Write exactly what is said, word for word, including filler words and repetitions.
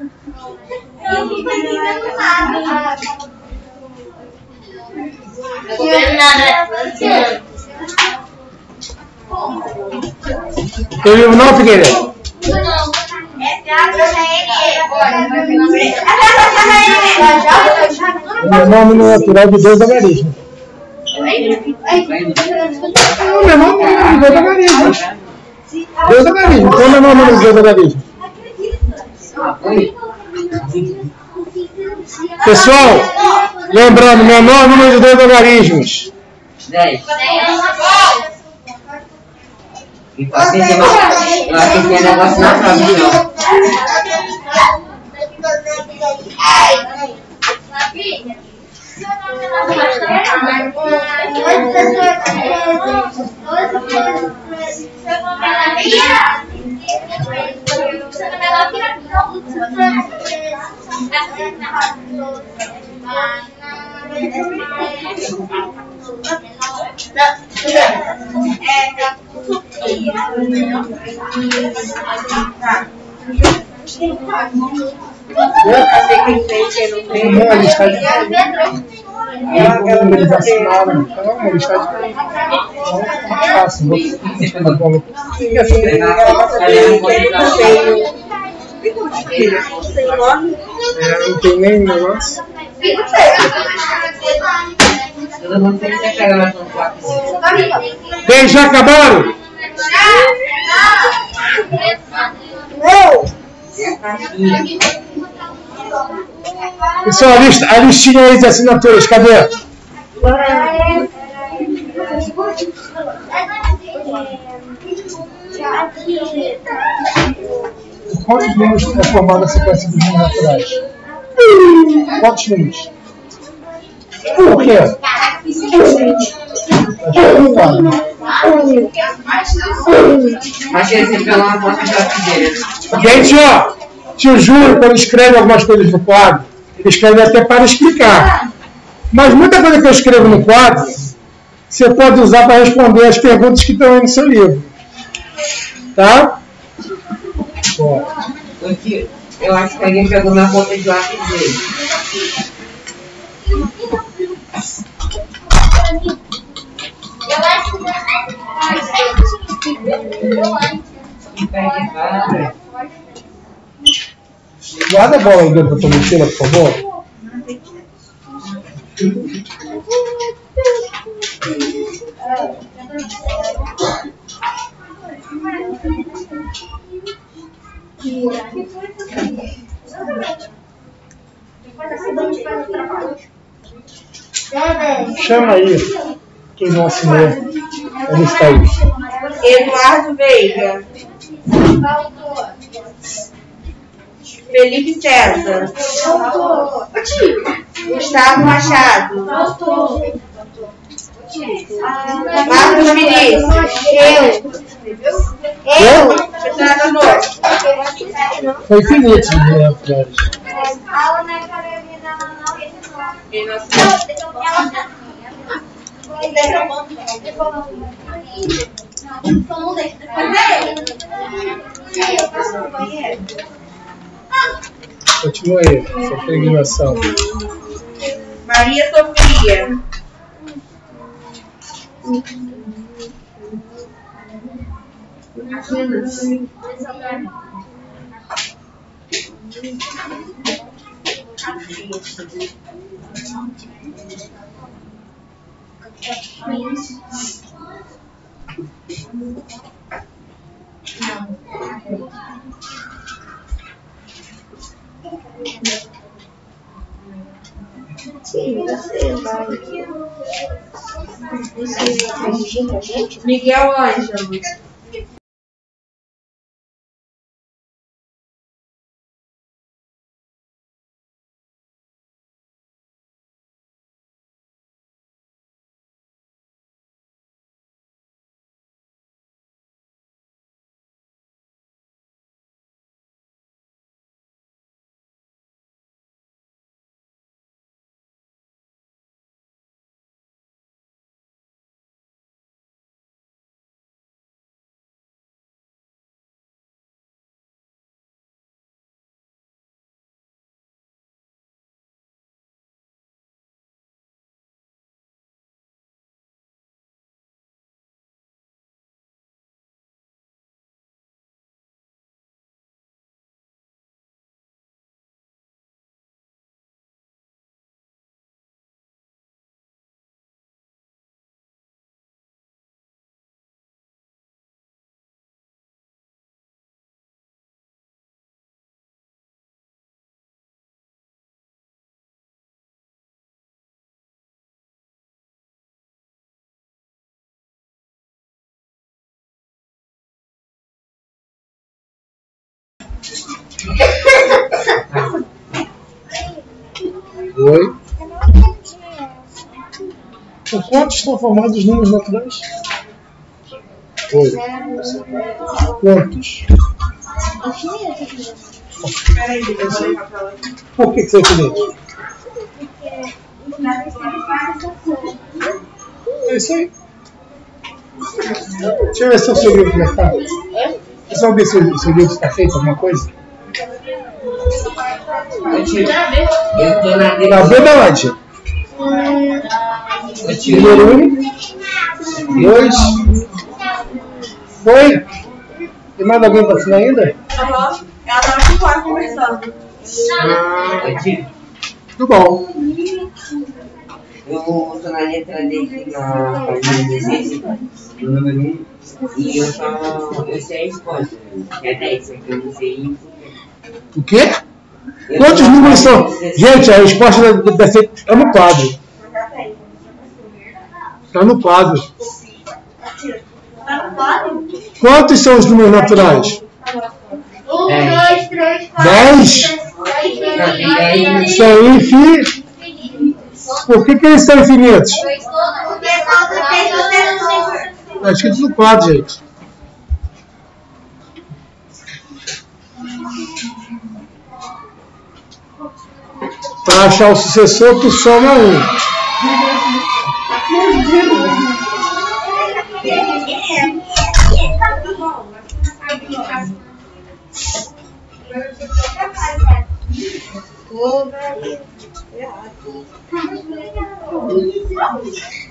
Eu não tô entendendo nada. Eu tô vendo nada. Eu vivo não, Figueiredo? Meu nome não é natural de Deus da Garisma. Não, meu nome é de Deus da Garisma. Deus da Garisma. Qual é o meu nome de Deus da Garisma? Pessoal, lembrando, meu nome não é de Deus da Garismos. dez. E pode ter eu acho que tem negócio na prova, não. Não, ele está de eles assinaram. Calma, ele está de fácil. Não tem nem negócio. Quem já acabaram? Pessoal, a, lista, a listinha aí de assinaturas, cadê? Quantos números é formada a sequência dos números naturais? Quantos números? Por quê? Gente, ó, tio Júlio, quando escreve algumas coisas no quadro, ele escreve até para explicar. Mas muita coisa que eu escrevo no quadro, você pode usar para responder as perguntas que estão aí no seu livro. Tá? Ó. Eu acho que alguém pegou minha ponta de lápis dele. Guarda a bola aí dentro da tua mochila, por favor. Chama aí quem não assinou. Onde está aí? Eduardo Veiga. Felipe César. Gustavo Machado. Marcos Vinícius. Eu. Eu. Foi infinito, né, Flores? Continua aí, sua peregrinação. Maria Sofia. Sim, você vai. Miguel Ângelo. Oi. Por quantos estão formados os números naturais? Oi. Quantos? Peraí, eu vou levar pra lá. Por que que você é infinito? É isso aí. Deixa eu ver se o seu livro como é que tá. Deixa eu só ver se o seu livro está feito alguma coisa. Eu tiro. Eu tô na Tá direção. vendo aonde? Eu tiro. Número um. Dois. Foi? Tem mais alguém para assinar ainda? Aham. Ela tava aqui fora conversando. Eu tiro. Tudo bom. Eu tô na letra dele na página dezesseis, do número um, e eu só eu sei a resposta, que é dez, só que eu não sei. O quê? Eu Quantos tô na números são? página dezesseis. Gente, a resposta da- da- está no quadro. Está no quadro. Tá no quadro? Quantos são os números naturais? Um, Dez. dois, três, quatro. Dez? Não, tem dez. São infinitos. Por que, que eles são infinitos? Porque falta três sucessores. Está escrito no quadro, gente. Para achar o sucessor, tu soma um. Ô, velho.